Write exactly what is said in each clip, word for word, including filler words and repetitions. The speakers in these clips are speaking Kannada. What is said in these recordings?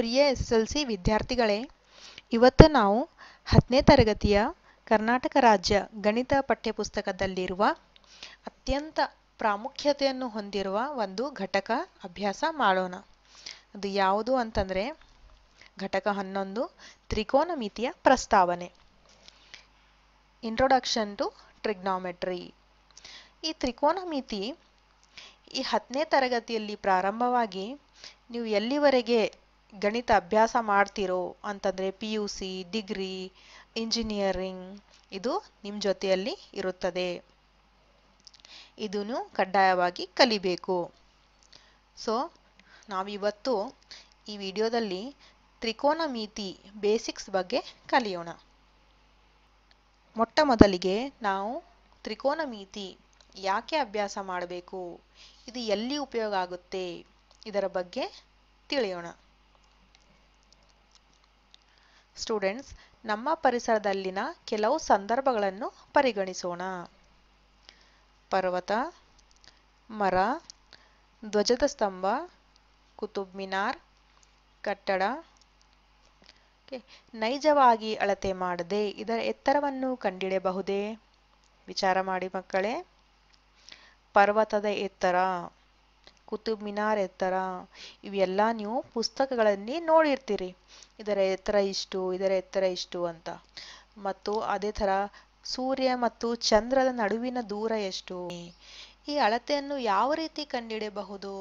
ಪ್ರಿಯ ಎಸ್ ಎಸ್ ಎಲ್ ಸಿ ವಿದ್ಯಾರ್ಥಿಗಳೇ, ಇವತ್ತು ನಾವು ಹತ್ತನೇ ತರಗತಿಯ ಕರ್ನಾಟಕ ರಾಜ್ಯ ಗಣಿತ ಪಠ್ಯಪುಸ್ತಕದಲ್ಲಿರುವ ಅತ್ಯಂತ ಪ್ರಾಮುಖ್ಯತೆಯನ್ನು ಹೊಂದಿರುವ ಒಂದು ಘಟಕ ಅಭ್ಯಾಸ ಮಾಡೋಣ. ಅದು ಯಾವುದು ಅಂತಂದರೆ ಘಟಕ ಹನ್ನೊಂದು, ತ್ರಿಕೋನಮಿತಿಯ ಪ್ರಸ್ತಾವನೆ. Introduction to trigonometry. ಈ ತ್ರಿಕೋನಮಿತಿ ಈ ಹತ್ತನೇ ತರಗತಿಯಲ್ಲಿ ಪ್ರಾರಂಭವಾಗಿ ನೀವು ಎಲ್ಲಿವರೆಗೆ ಗಣಿತ ಅಭ್ಯಾಸ ಮಾಡ್ತಿರೋ ಅಂತಂದರೆ P U C, degree, engineering ಇದು ನಿಮ್ಮ ಜೊತೆಯಲ್ಲಿ ಇರುತ್ತದೆ. ಇದನ್ನು ಕಡ್ಡಾಯವಾಗಿ ಕಲಿಬೇಕು. ಸೊ ನಾವಿವತ್ತು ಈ ವಿಡಿಯೋದಲ್ಲಿ ತ್ರಿಕೋನಮಿತಿ ಬೇಸಿಕ್ಸ್ ಬಗ್ಗೆ ಕಲಿಯೋಣ. ಮೊಟ್ಟ ಮೊದಲಿಗೆ ನಾವು ತ್ರಿಕೋನಮಿತಿ ಯಾಕೆ ಅಭ್ಯಾಸ ಮಾಡಬೇಕು, ಇದು ಎಲ್ಲಿ ಉಪಯೋಗ ಆಗುತ್ತೆ ಇದರ ಬಗ್ಗೆ ತಿಳಿಯೋಣ. ಸ್ಟೂಡೆಂಟ್ಸ್, ನಮ್ಮ ಪರಿಸರದಲ್ಲಿನ ಕೆಲವು ಸಂದರ್ಭಗಳನ್ನು ಪರಿಗಣಿಸೋಣ. ಪರ್ವತ, ಮರ, ಧ್ವಜದ ಸ್ತಂಭ, ಕುತುಬ್ ಮಿನಾರ್, ಕಟ್ಟಡ. ನೈಜವಾಗಿ ಅಳತೆ ಮಾಡದೆ ಇದರ ಎತ್ತರವನ್ನು ಕಂಡುಹಿಡಿಯಬಹುದೇ? ವಿಚಾರ ಮಾಡಿ ಮಕ್ಕಳೇ. ಪರ್ವತದ ಎತ್ತರ, ಕುತುಬ್ ಮಿನಾರ್ ಎತ್ತರ ಇವೆಲ್ಲ ನೀವು ಪುಸ್ತಕಗಳಲ್ಲಿ ನೋಡಿರ್ತೀರಿ. ಇದರ ಎತ್ತರ ಇಷ್ಟು, ಇದರ ಎತ್ತರ ಇಷ್ಟು ಅಂತ. ಮತ್ತು ಅದೇ ಥರ ಸೂರ್ಯ ಮತ್ತು ಚಂದ್ರದ ನಡುವಿನ ದೂರ ಎಷ್ಟು, ಈ ಅಳತೆಯನ್ನು ಯಾವ ರೀತಿ ಕಂಡುಹಿಡಿಯಬಹುದು?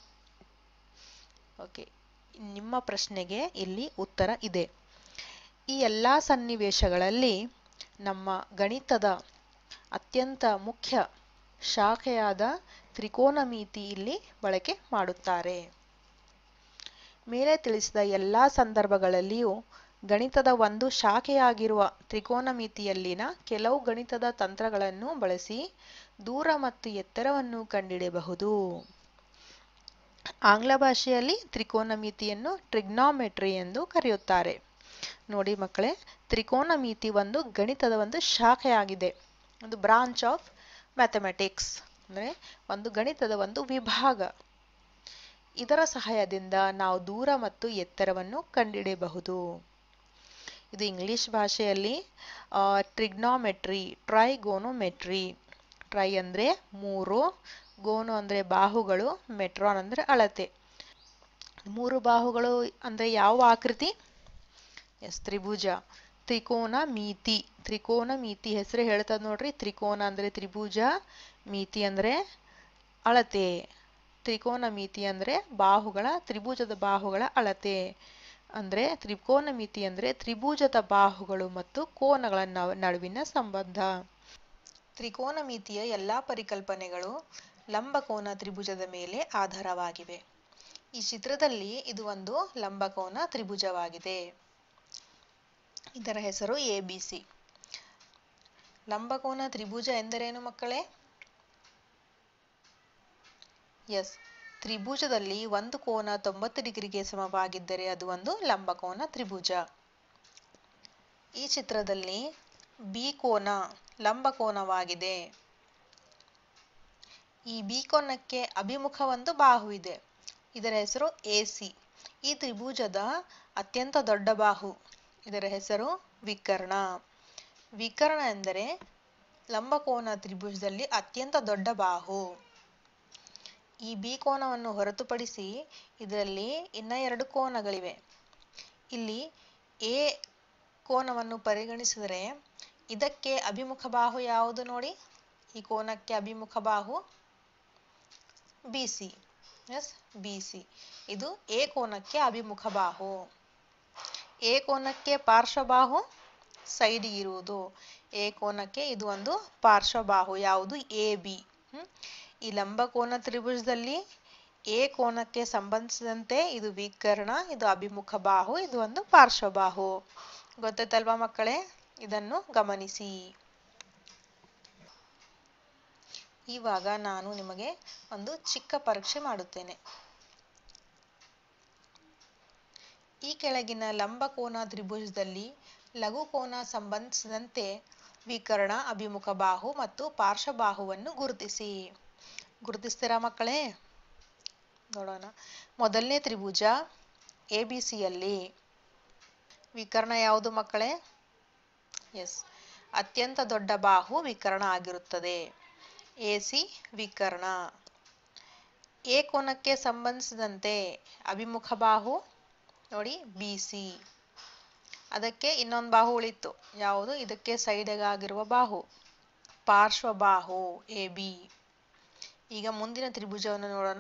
ಓಕೆ, ನಿಮ್ಮ ಪ್ರಶ್ನೆಗೆ ಇಲ್ಲಿ ಉತ್ತರ ಇದೆ. ಈ ಎಲ್ಲ ಸನ್ನಿವೇಶಗಳಲ್ಲಿ ನಮ್ಮ ಗಣಿತದ ಅತ್ಯಂತ ಮುಖ್ಯ ಶಾಖೆಯಾದ ತ್ರಿಕೋನಮಿತಿ ಇಲ್ಲಿ ಬಳಕೆ ಮಾಡುತ್ತಾರೆ. ಮೇಲೆ ತಿಳಿಸಿದ ಎಲ್ಲ ಸಂದರ್ಭಗಳಲ್ಲಿಯೂ ಗಣಿತದ ಒಂದು ಶಾಖೆಯಾಗಿರುವ ತ್ರಿಕೋನಮಿತಿಯಲ್ಲಿನ ಕೆಲವು ಗಣಿತದ ತಂತ್ರಗಳನ್ನು ಬಳಸಿ ದೂರ ಮತ್ತು ಎತ್ತರವನ್ನು ಕಂಡುಹಿಡಿಯಬಹುದು. ಆಂಗ್ಲ ಭಾಷೆಯಲ್ಲಿ ತ್ರಿಕೋನಮಿತಿಯನ್ನು ಟ್ರಿಗ್ನಾಮೆಟ್ರಿ ಎಂದು ಕರೆಯುತ್ತಾರೆ. ನೋಡಿ ಮಕ್ಕಳೇ, ತ್ರಿಕೋನಮಿತಿ ಒಂದು ಗಣಿತದ ಒಂದು ಶಾಖೆಯಾಗಿದೆ, ಒಂದು ಬ್ರಾಂಚ್ ಆಫ್ ಮ್ಯಾಥಮೆಟಿಕ್ಸ್, ಅಂದರೆ ಒಂದು ಗಣಿತದ ಒಂದು ವಿಭಾಗ. ಇದರ ಸಹಾಯದಿಂದ ನಾವು ದೂರ ಮತ್ತು ಎತ್ತರವನ್ನು ಕಂಡುಹಿಡಿಯಬಹುದು. ಇದು ಇಂಗ್ಲಿಷ್ ಭಾಷೆಯಲ್ಲಿ ಟ್ರಿಗ್ನಾಮೆಟ್ರಿ, ಟ್ರೈಗೋನೋಮೆಟ್ರಿ. ಟ್ರೈ ಅಂದರೆ ಮೂರು, ಗೋನು ಅಂದರೆ ಬಾಹುಗಳು, ಮೆಟ್ರಾನ್ ಅಂದರೆ ಅಳತೆ. ಮೂರು ಬಾಹುಗಳು ಅಂದರೆ ಯಾವ ಆಕೃತಿ? ಎಸ್, ತ್ರಿಭುಜ. ತ್ರಿಕೋನ ಮಿತಿ, ತ್ರಿಕೋನ ಮಿತಿ ಹೆಸರು ಹೇಳ್ತದೆ ನೋಡ್ರಿ. ತ್ರಿಕೋನ ಅಂದರೆ ತ್ರಿಭುಜ, ಮಿತಿ ಅಂದರೆ ಅಳತೆ. ತ್ರಿಕೋನ ಮಿತಿ ಅಂದರೆ ಬಾಹುಗಳ, ತ್ರಿಭುಜದ ಬಾಹುಗಳ ಅಳತೆ. ಅಂದರೆ ತ್ರಿಕೋನ ಮಿತಿ ಅಂದರೆ ತ್ರಿಭುಜದ ಬಾಹುಗಳು ಮತ್ತು ಕೋನಗಳ ನಡುವಿನ ಸಂಬಂಧ. ತ್ರಿಕೋನ ಮಿತಿಯ ಎಲ್ಲ ಪರಿಕಲ್ಪನೆಗಳು ಲಂಬಕೋನ ತ್ರಿಭುಜದ ಮೇಲೆ ಆಧಾರವಾಗಿವೆ. ಈ ಚಿತ್ರದಲ್ಲಿ ಇದು ಒಂದು ಲಂಬಕೋನ ತ್ರಿಭುಜವಾಗಿದೆ. ಇದರ ಹೆಸರು ಎ ಬಿ ಸಿ. ಲಂಬಕೋನ ತ್ರಿಭುಜ ಎಂದರೇನು ಮಕ್ಕಳೇ? ಎಸ್, ತ್ರಿಭುಜದಲ್ಲಿ ಒಂದು ಕೋನ ತೊಂಬತ್ತು ಡಿಗ್ರಿಗೆ ಸಮವಾಗಿದ್ದರೆ ಅದು ಒಂದು ಲಂಬಕೋನ ತ್ರಿಭುಜ. ಈ ಚಿತ್ರದಲ್ಲಿ ಬಿ ಕೋನ ಲಂಬಕೋನವಾಗಿದೆ. ಈ ಬಿ ಕೋನಕ್ಕೆ ಅಭಿಮುಖ ಒಂದು ಬಾಹು ಇದೆ, ಇದರ ಹೆಸರು ಎ ಸಿ. ಈ ತ್ರಿಭುಜದ ಅತ್ಯಂತ ದೊಡ್ಡ ಬಾಹು, ಇದರ ಹೆಸರು ವಿಕರ್ಣ. ವಿಕರ್ಣ ಎಂದರೆ ಲಂಬಕೋನ ತ್ರಿಭುಜದಲ್ಲಿ ಅತ್ಯಂತ ದೊಡ್ಡ ಬಾಹು. ಈ ಬಿ ಕೋನವನ್ನು ಹೊರತುಪಡಿಸಿ ಇದರಲ್ಲಿ ಇನ್ನ ಎರಡು ಕೋನಗಳಿವೆ. ಇಲ್ಲಿ ಎ ಕೋನವನ್ನು ಪರಿಗಣಿಸಿದರೆ ಇದಕ್ಕೆ ಅಭಿಮುಖ ಬಾಹು ಯಾವುದು ನೋಡಿ? ಈ ಕೋನಕ್ಕೆ ಅಭಿಮುಖ ಬಾಹು B C. Yes, B C. ಇದು ಎ ಕೋನಕ್ಕೆ ಅಭಿಮುಖ ಬಾಹು. ಎ ಕೋನಕ್ಕೆ ಪಾರ್ಶ್ವಬಾಹು ಸೈಡ್ ಇರುವುದು. ಎ ಕೋನಕ್ಕೆ ಇದು ಒಂದು ಪಾರ್ಶ್ವಬಾಹು ಯಾವುದು? A B. ಈ ಲಂಬಕೋನ ತ್ರಿಭುಜದಲ್ಲಿ ಎ ಕೋನಕ್ಕೆ ಸಂಬಂಧಿಸಿದಂತೆ ಇದು ವಿಕರ್ಣ, ಇದು ಅಭಿಮುಖ ಬಾಹು, ಇದು ಒಂದು ಪಾರ್ಶ್ವಬಾಹು. ಗೊತ್ತಾಯ್ತಲ್ವಾ ಮಕ್ಕಳೇ? ಇದನ್ನು ಗಮನಿಸಿ. ಇವಾಗ ನಾನು ನಿಮಗೆ ಒಂದು ಚಿಕ್ಕ ಪರೀಕ್ಷೆ ಮಾಡುತ್ತೇನೆ. ಈ ಕೆಳಗಿನ ಲಂಬಕೋನ ತ್ರಿಭುಜದಲ್ಲಿ ಲಘುಕೋನ ಸಂಬಂಧಿಸಿದಂತೆ ವಿಕರ್ಣ, ಅಭಿಮುಖ ಬಾಹು ಮತ್ತು ಪಾರ್ಶ್ವಬಾಹುವನ್ನು ಗುರುತಿಸಿ. ಗುರುತಿಸ್ತೀರಾ ಮಕ್ಕಳೇ? ನೋಡೋಣ. ಮೊದಲನೇ ತ್ರಿಭುಜ ಎ ಬಿ ಸಿಯಲ್ಲಿ ವಿಕರ್ಣ ಯಾವುದು ಮಕ್ಕಳೇ? ಎಸ್, ಅತ್ಯಂತ ದೊಡ್ಡ ಬಾಹು ವಿಕರ್ಣ ಆಗಿರುತ್ತದೆ. A C ವಿಕರ್ಣ. ಎ ಕೋನಕ್ಕೆ ಸಂಬಂಧಿಸಿದಂತೆ ಅಭಿಮುಖ ಬಾಹು ನೋಡಿ ಬಿ ಸಿ. ಅದಕ್ಕೆ ಇನ್ನೊಂದು ಬಾಹು ಉಳಿತು, ಯಾವುದು? ಇದಕ್ಕೆ ಸೈಡಿಗಾಗಿರುವ ಬಾಹು, ಪಾರ್ಶ್ವಬಾಹು ಎ ಬಿ. ಈಗ ಮುಂದಿನ ತ್ರಿಭುಜವನ್ನು ನೋಡೋಣ.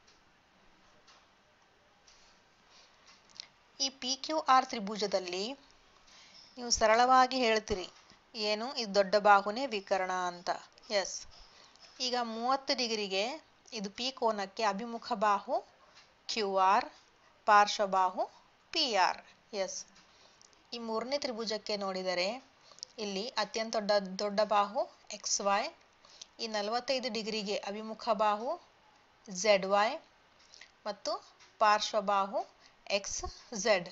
ಈ ಪಿ ಕ್ಯೂ ಆರ್ ತ್ರಿಭುಜದಲ್ಲಿ ನೀವು ಸರಳವಾಗಿ ಹೇಳ್ತೀರಿ, ಏನು ಇದು ದೊಡ್ಡ ಬಾಹುನೇ ವಿಕರ್ಣ ಅಂತ. ಎಸ್, ಈಗ ಮೂವತ್ತು ಡಿಗ್ರಿಗೆ ಇದು ಪಿ ಕೋನಕ್ಕೆ ಅಭಿಮುಖ ಬಾಹು ಕ್ಯೂ ಆರ್, ಪಾರ್ಶ್ವಬಾಹು ಪಿ ಆರ್. ಎಸ್, ಈ ಮೂರನೇ ತ್ರಿಭುಜಕ್ಕೆ ನೋಡಿದರೆ ಇಲ್ಲಿ ಅತ್ಯಂತ ದೊಡ್ಡ ದೊಡ್ಡ ಬಾಹು ಎಕ್ಸ್ ವೈ, ಈ ನಲವತ್ತೈದು ಡಿಗ್ರಿಗೆ ಅಭಿಮುಖ ಬಾಹು ಝೆಡ್ ವೈ ಮತ್ತು ಪಾರ್ಶ್ವಬಾಹು ಎಕ್ಸ್ ಝೆಡ್.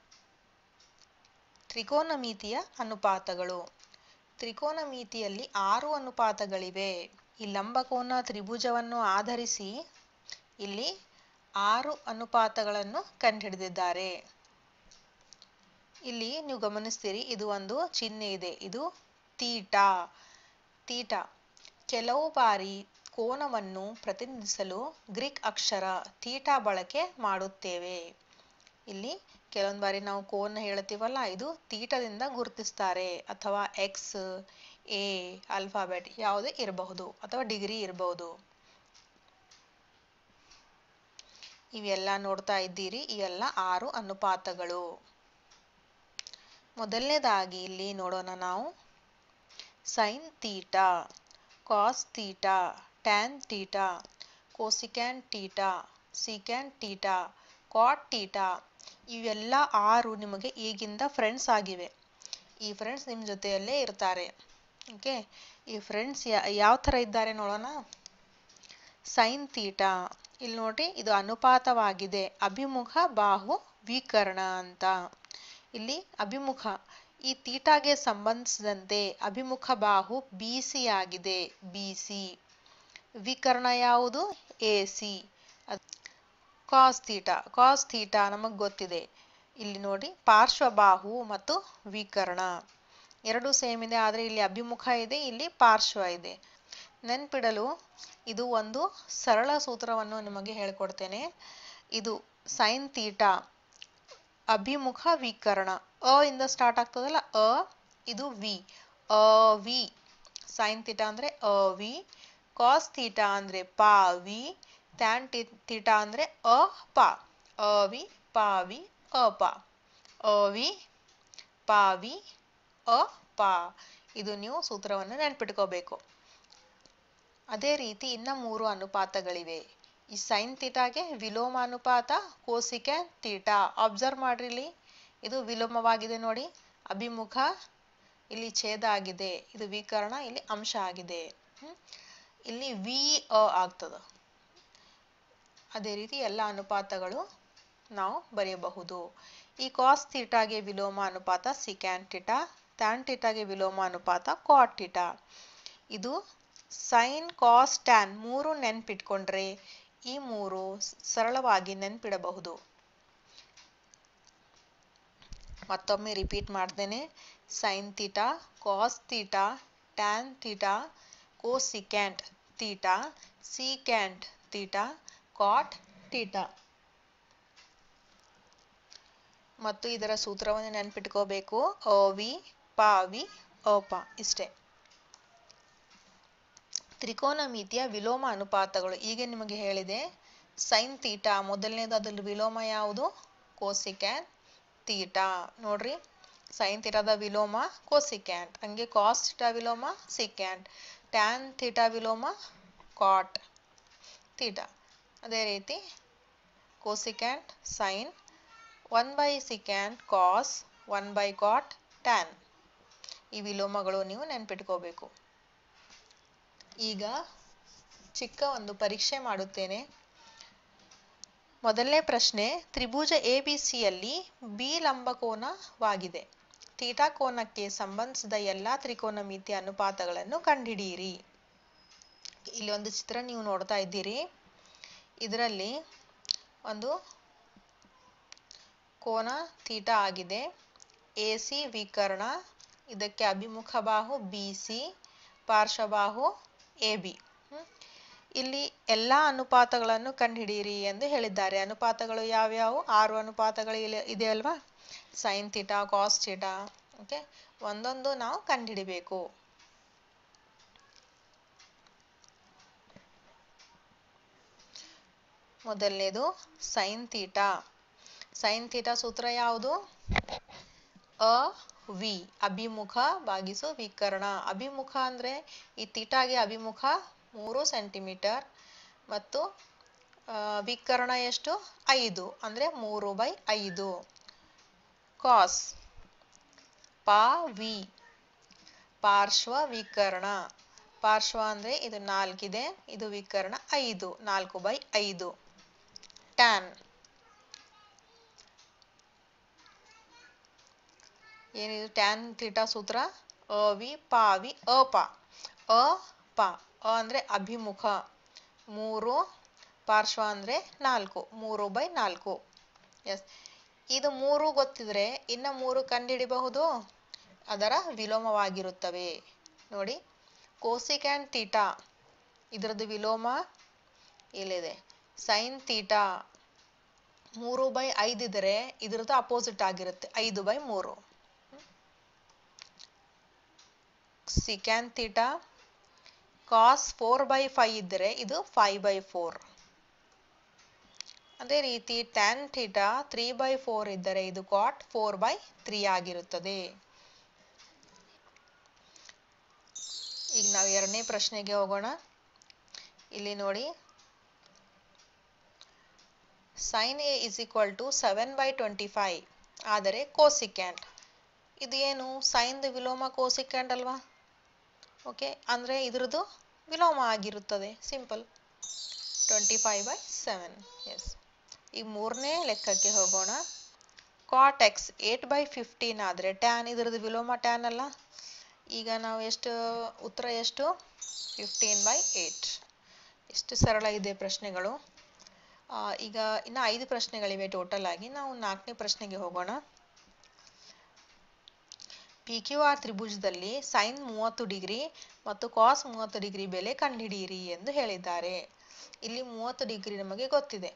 ತ್ರಿಕೋನಮಿತಿಯ ಅನುಪಾತಗಳು. ತ್ರಿಕೋನಮಿತಿಯಲ್ಲಿ ಆರು ಅನುಪಾತಗಳಿವೆ. ಈ ಲಂಬಕೋನ ತ್ರಿಭುಜವನ್ನು ಆಧರಿಸಿ ಇಲ್ಲಿ ಆರು ಅನುಪಾತಗಳನ್ನು ಕಂಡುಹಿಡಿದಿದ್ದಾರೆ. ಇಲ್ಲಿ ನೀವು ಗಮನಿಸ್ತೀರಿ, ಇದು ಒಂದು ಚಿಹ್ನೆ ಇದೆ, ಇದು ತೀಟಾ. ತೀಟಾ ಕೆಲವು ಬಾರಿ ಕೋನವನ್ನು ಪ್ರತಿನಿಧಿಸಲು ಗ್ರೀಕ್ ಅಕ್ಷರ ತೀಟಾ ಬಳಕೆ ಮಾಡುತ್ತೇವೆ. ಇಲ್ಲಿ ಕೆಲವೊಂದು ಬಾರಿ ನಾವು ಕೋನ ಹೇಳ್ತೀವಲ್ಲ, ಇದು ತೀಟದಿಂದ ಗುರುತಿಸ್ತಾರೆ. ಅಥವಾ ಎಕ್ಸ್, ಎ, ಆಲ್ಫಾಬೆಟ್ ಯಾವುದೇ ಇರಬಹುದು, ಅಥವಾ ಡಿಗ್ರಿ ಇರಬಹುದು. ಇವೆಲ್ಲ ನೋಡ್ತಾ ಇದ್ದೀರಿ, ಇವೆಲ್ಲ ಆರು ಅನುಪಾತಗಳು. ಮೊದಲನೇದಾಗಿ ಇಲ್ಲಿ ನೋಡೋಣ ನಾವು. Sine theta, cos theta, tan theta, cosecant theta, secant theta, cot theta. ಇವೆಲ್ಲ ಆರು ನಿಮಗೆ ಈಗಿಂದ ಫ್ರೆಂಡ್ಸ್ ಆಗಿವೆ. ಈ ಫ್ರೆಂಡ್ಸ್ ನಿಮ್ಮ ಜೊತೆಯಲ್ಲೇ ಇರ್ತಾರೆ. ಓಕೆ, ಈ ಫ್ರೆಂಡ್ಸ್ ಯಾವ ಥರ ಇದ್ದಾರೆ ನೋಡೋಣ. ಸೈನ್ ತೀಟಾ ಇಲ್ಲಿ ನೋಡಿ, ಇದು ಅನುಪಾತವಾಗಿದೆ. ಅಭಿಮುಖ ಬಾಹು ವಿಕರ್ಣ ಅಂತ. ಇಲ್ಲಿ ಅಭಿಮುಖ, ಈ ತೀಟಾಗೆ ಸಂಬಂಧಿಸಿದಂತೆ ಅಭಿಮುಖ ಬಾಹು ಬಿ ಸಿ ಆಗಿದೆ, ಬಿ ಸಿ. ವಿಕರ್ಣ ಯಾವುದು? A C. Cos theta, cos theta ನಮಗೆ ಗೊತ್ತಿದೆ. ಇಲ್ಲಿ ನೋಡಿ, ಪಾರ್ಶ್ವಬಾಹು ಮತ್ತು ವಿಕರ್ಣ ಎರಡು ಸೇಮ್ ಇದೆ, ಆದರೆ ಇಲ್ಲಿ ಅಭಿಮುಖ ಇದೆ, ಇಲ್ಲಿ ಪಾರ್ಶ್ವ ಇದೆ. ನೆನ್ಪಿಡಲು ಇದು ಒಂದು ಸರಳ ಸೂತ್ರವನ್ನು ನಿಮಗೆ ಹೇಳ್ಕೊಡ್ತೇನೆ. ಇದು ಸೈನ್ ತೀಟಾ ಅಭಿಮುಖ ವಿಕರ್ಣ, ಅ ಇಂದ ಸ್ಟಾರ್ಟ್ ಆಗ್ತದಲ್ಲ, ಅ, ಇದು ವಿ, ಅ ವಿ. ಸೈನ್ ತೀಟಾ ಅಂದ್ರೆ ಅ ವಿ, ಕಾಸ್ ತೀಟಾ ಅಂದ್ರೆ ಪಾ ವಿ, ಟ್ಯಾನ್ ತೀಟಾ ಅಂದ್ರೆ ಅ ಪ, ಅ ವಿ ಪಾ ವಿ ಅ ಪ, ಅ ವಿ ಪಾ ವಿ ಅ ಪ. ಇದು ನೀವು ಸೂತ್ರವನ್ನು ನೆನ್ಪಿಟ್ಕೋಬೇಕು. ಅದೇ ರೀತಿ ಇನ್ನ ಮೂರು ಅನುಪಾತಗಳಿವೆ. ಈ ಸೈನ್ ತೀಟಾಗೆ ವಿಲೋಮ ಅನುಪಾತ ಕೋಸಿಕ್ಯಾನ್ ತೀಟಾ. ಅಬ್ಸರ್ವ್ ಮಾಡ್ರಿ, ಇಲ್ಲಿ ಇದು ವಿಲೋಮವಾಗಿದೆ ನೋಡಿ, ಅಭಿಮುಖ ಇಲ್ಲಿ ಛೇದ ಆಗಿದೆ, ಇದು ವಿಕರ್ಣ ಇಲ್ಲಿ ಅಂಶ ಆಗಿದೆ. ಇಲ್ಲಿ ವಿ ಅ ಆಗ್ತದ. ಅದೇ ರೀತಿ ಎಲ್ಲ ಅನುಪಾತಗಳು ನಾವು ಬರೆಯಬಹುದು. ಈ ಕಾಸ್ ತೀಟಾಗೆ ವಿಲೋಮ ಅನುಪಾತ ಸಿಕ್ಯಾನ್ ತೀಟಾ, ಟ್ಯಾನ್ ತೀಟಾಗೆ ವಿಲೋಮ ಅನುಪಾತ ಕಾಟ್ ತೀಟಾ. ಇದು ಸೈನ್, ಕಾಸ್, ಟ್ಯಾನ್ ಮೂರು ನೆನ್ಪಿಟ್ಕೊಂಡ್ರೆ ಈ ಮೂರು ಸರಳವಾಗಿ ನೆನ್ಪಿಡಬಹುದು. ಮತ್ತೊಮ್ಮೆ ರಿಪೀಟ್ ಮಾಡ್ತೇನೆ. Sine theta, cos theta, tan theta, cosecant theta, secant theta, cot theta. ಮತ್ತು ಇದರ ಸೂತ್ರವನ್ನು ನೆನ್ಪಿಟ್ಕೋಬೇಕು. ಅ ವಿ ಪಾ ವಿ ಅ ಪ, ಇಷ್ಟೇ. ತ್ರಿಕೋನಮಿತಿಯ ವಿಲೋಮ ಅನುಪಾತಗಳು ಈಗ ನಿಮಗೆ ಹೇಳಿದೆ. ಸೈನ್ ತೀಟಾ ಮೊದಲನೇದು, ಅದ್ರ ವಿಲೋಮ ಯಾವುದು? ಕೋಸಿಕ್ಯಾನ್ ತೀಟಾ. ನೋಡ್ರಿ, ಸೈನ್ ತೀಟಾದ ವಿಲೋಮ ಕೋಸಿಕ್ಯಾಂಟ್. ಹಂಗೆ ಕಾಸ್ ತೀಟಾ ವಿಲೋಮ ಸಿಕ್ಯಾಂಟ್, ಟ್ಯಾನ್ ತೀಟಾ ವಿಲೋಮ ಕಾಟ್ ತೀಟಾ. ಅದೇ ರೀತಿ cosecant sine, one by secant cos, one by cot tan. ಈ ವಿಲೋಮಗಳು ನೀವು ನೆನ್ಪಿಟ್ಕೋಬೇಕು. ಈಗ ಚಿಕ್ಕ ಒಂದು ಪರೀಕ್ಷೆ ಮಾಡುತ್ತೇನೆ. ಮೊದಲನೇ ಪ್ರಶ್ನೆ, ತ್ರಿಭುಜ ಎ ಬಿ ಸಿಯಲ್ಲಿ ಬಿ ಲಂಬಕೋನವಾಗಿದೆ. ಥೀಟಾ ಕೋನಕ್ಕೆ ಸಂಬಂಧಿಸಿದ ಎಲ್ಲಾ ತ್ರಿಕೋನಮಿತಿ ಅನುಪಾತಗಳನ್ನು ಕಂಡುಹಿಡಿಯಿರಿ. ಇಲ್ಲಿ ಒಂದು ಚಿತ್ರ ನೀವು ನೋಡ್ತಾ ಇದ್ದೀರಿ. ಇದರಲ್ಲಿ ಒಂದು ಕೋನ ಥೀಟಾ ಆಗಿದೆ. ಎ ಸಿ ವಿಕರ್ಣ, ಇದಕ್ಕೆ ಅಭಿಮುಖ ಬಾಹು ಬಿ ಸಿ, ಪಾರ್ಶ್ವಬಾಹು ಎ ಬಿ. ಇಲ್ಲಿ ಎಲ್ಲ ಅನುಪಾತಗಳನ್ನು ಕಂಡುಹಿಡಿಯಿರಿ ಎಂದು ಹೇಳಿದ್ದಾರೆ. ಅನುಪಾತಗಳು ಯಾವ್ಯಾವು? ಆರು ಅನುಪಾತಗಳು ಇದೆ ಅಲ್ವಾ? Sine theta, cos theta. Okay, ಒಂದೊಂದು ನಾವು ಕಂಡುಹಿಡಿಬೇಕು. ಮೊದಲನೇದು ಸೈನ್ ಥೀಟಾ. ಸೈನ್ ಥೀಟಾ ಸೂತ್ರ ಯಾವುದು? ಅ ವಿ, ಅಭಿಮುಖ ಭಾಗಿಸು ವಿಕರ್ಣ. ಅಭಿಮುಖ ಅಂದ್ರೆ ಈ ಥೀಟಾಗೆ ಅಭಿಮುಖ ಮೂರು ಸೆಂಟಿಮೀಟರ್ ಮತ್ತು ವಿಕರ್ಣ ಎಷ್ಟು? ಐದು, ಅಂದ್ರೆ ಮೂರು ಬೈ ಐದು. ಕಾಸ್ ಪಾ ವಿ, ಪಾರ್ಶ್ವ ವಿಕರ್ಣ. ಪಾರ್ಶ್ವ ಅಂದ್ರೆ ಇದು ನಾಲ್ಕಿದೆ, ಇದು ವಿಕರ್ಣ ಐದು, ನಾಲ್ಕು ಬೈ ಐದು. ಟ್ಯಾನ್ ಏನಿದು? ಟ್ಯಾನ್ ಥೀಟಾ ಸೂತ್ರ ಅ ವಿ ಪಾ ವಿ ಅಪ. ಅ ಪ, ಅ ಅಂದ್ರೆ ಅಭಿಮುಖ ಮೂರು, ಪಾರ್ಶ್ವ ಅಂದ್ರೆ ನಾಲ್ಕು, ಮೂರು ಬೈ ನಾಲ್ಕು. ಎಸ್, ಇದು ಮೂರು ಗೊತ್ತಿದ್ರೆ ಇನ್ನ ಮೂರು ಕಂಡುಹಿಡಿಬಹುದು, ಅದರ ವಿಲೋಮವಾಗಿರುತ್ತವೆ. ನೋಡಿ, ಕೋಸಿಕ್ಯಾಂಟ್ ಥೀಟಾ ಇದರದ್ದು ವಿಲೋಮ ಇಲ್ಲಿದೆ. ಸೈನ್ ಥೀಟಾ ಮೂರು ಬೈ ಐದು ಇದ್ರೆ ಇದರದ್ದು ಅಪೋಸಿಟ್ ಆಗಿರುತ್ತೆ, ಐದು ಬೈ ಮೂರು. Secant theta cos four by five ಇದ್ದರೆ ಇದು ಫೈವ್ ಬೈ ಫೋರ್. ಅದೇ ರೀತಿ tan theta three by four ಇದ್ದರೆ ಇದು ಕಾಟ್ ಫೋರ್ ಬೈ ತ್ರೀ ಆಗಿರುತ್ತದೆ. ಈಗ ನಾವು ಎರಡನೇ ಪ್ರಶ್ನೆಗೆ ಹೋಗೋಣ. ಇಲ್ಲಿ ನೋಡಿ, sine A is equal to seven by twenty five ಆದರೆ ಕೋಸಿಕ್ಯಾಂಟ್ ಇದು ಏನು? ಸೈನ್ ದ ವಿಲೋಮ ಕೋಸಿಕ್ಯಾಂಟ್ ಅಲ್ವಾ? ಓಕೆ, ಅಂದ್ರೆ ಇದ್ರದ್ದು ವಿಲೋಮ ಆಗಿರುತ್ತದೆ. Simple, twenty five by seven. Yes, ಈಗ ಮೂರನೇ ಲೆಕ್ಕಕ್ಕೆ ಹೋಗೋಣ. Cot x eight by fifteen ಆದರೆ ಟ್ಯಾನ್ ಇದ್ರದ್ದು ವಿಲೋಮ ಟ್ಯಾನ್ ಅಲ್ಲ. ಈಗ ನಾವು ಎಷ್ಟು ಉತ್ತರ ಎಷ್ಟು? Fifteen by eight. ಎಷ್ಟು ಸರಳ ಇದೆ ಪ್ರಶ್ನೆಗಳು. ಈಗ ಇನ್ನು ಐದು ಪ್ರಶ್ನೆಗಳಿವೆ ಟೋಟಲ್ ಆಗಿ. ನಾವು ನಾಲ್ಕನೇ ಪ್ರಶ್ನೆಗೆ ಹೋಗೋಣ. ಪಿ ಕ್ಯೂ ಆರ್ ತ್ರಿಭುಜದಲ್ಲಿ ಸೈನ್ ಮೂವತ್ತು ಡಿಗ್ರಿ ಮತ್ತು ಕಾಸ್ ಮೂವತ್ತು ಡಿಗ್ರಿ ಬೆಲೆ ಕಂಡುಹಿಡಿಯಿರಿ ಎಂದು ಹೇಳಿದ್ದಾರೆ. ಇಲ್ಲಿ ಮೂವತ್ತು ಡಿಗ್ರಿ ನಮಗೆ ಗೊತ್ತಿದೆ.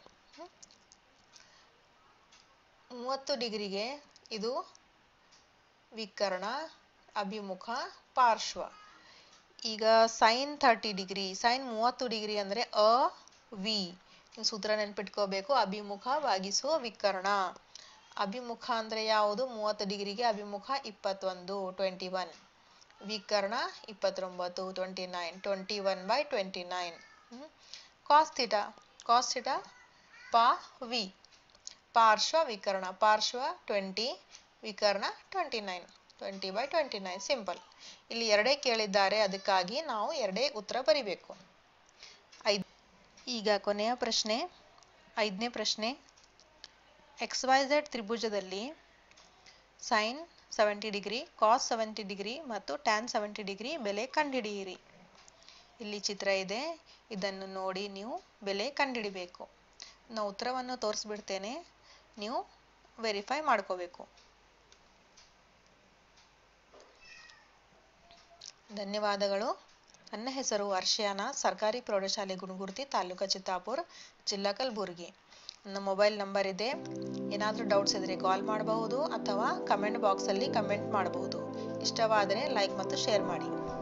ಮೂವತ್ತು ಡಿಗ್ರಿಗೆ ಇದು ವಿಕರ್ಣ, ಅಭಿಮುಖ, ಪಾರ್ಶ್ವ. ಈಗ ಸೈನ್ ಥರ್ಟಿ ಡಿಗ್ರಿ, ಸೈನ್ ಮೂವತ್ತು ಡಿಗ್ರಿ ಅಂದ್ರೆ ಅ ವಿ. ನೀವು ಸೂತ್ರ ನೆನ್ಪಿಟ್ಕೋಬೇಕು, ಅಭಿಮುಖ ಭಾಗಿಸುವ ವಿಕರ್ಣ. ಅಭಿಮುಖ ಅಂದ್ರೆ ಯಾವುದು? ಮೂವತ್ತು ಡಿಗ್ರಿಗೆ ಅಭಿಮುಖ ಇಪ್ಪತ್ತೊಂದು, ಟ್ವೆಂಟಿ ಒನ್. ವಿಕರ್ಣ ಇಪ್ಪತ್ತೊಂಬತ್ತು, twenty nine, twenty one by twenty nine. Cos theta, cos theta ಪಾ ವಿ, ಪಾರ್ಶ್ವ ವಿಕರ್ಣ. ಪಾರ್ಶ್ವ ಟ್ವೆಂಟಿ, ವಿಕರ್ಣ twenty nine, twenty by twenty nine. Simple. ಇಲ್ಲಿ ಎರಡೇ ಕೇಳಿದ್ದಾರೆ, ಅದಕ್ಕಾಗಿ ನಾವು ಎರಡೇ ಉತ್ತರ ಬರಿಬೇಕು. ಐದು. ಈಗ ಕೊನೆಯ ಪ್ರಶ್ನೆ, ಐದನೇ ಪ್ರಶ್ನೆ. ಎಕ್ಸ್ ವೈ ಝೆಡ್ ತ್ರಿಭುಜದಲ್ಲಿ sine seventy degree, cos seventy degree ಮತ್ತು ಟ್ಯಾನ್ ಸೆವೆಂಟಿ ಡಿಗ್ರಿ ಬೆಲೆ ಕಂಡುಹಿಡಿಯಿರಿ. ಇಲ್ಲಿ ಚಿತ್ರ ಇದೆ, ಇದನ್ನು ನೋಡಿ ನೀವು ಬೆಲೆ ಕಂಡುಹಿಡಿಬೇಕು. ನಾನು ಉತ್ತರವನ್ನು ತೋರಿಸ್ಬಿಡ್ತೇನೆ, ನೀವು ವೆರಿಫೈ ಮಾಡ್ಕೋಬೇಕು. ಧನ್ಯವಾದಗಳು. ನನ್ನ ಹೆಸರು ಹರ್ಷಿಯಾನ, ಸರ್ಕಾರಿ ಪ್ರೌಢಶಾಲೆ ಗುಣಗುರ್ತಿ, ತಾಲೂಕು ಚಿತ್ತಾಪುರ್, ಜಿಲ್ಲಾ ಕಲಬುರಗಿ. ನನ್ನ ಮೊಬೈಲ್ ನಂಬರ್ ಇದೆ. ಏನಾದರೂ ಡೌಟ್ಸ್ ಇದ್ದರೆ ಕಾಲ್ ಮಾಡಬಹುದು ಅಥವಾ ಕಮೆಂಟ್ ಬಾಕ್ಸಲ್ಲಿ ಕಮೆಂಟ್ ಮಾಡಬಹುದು. ಇಷ್ಟವಾದರೆ ಲೈಕ್ ಮತ್ತು ಶೇರ್ ಮಾಡಿ.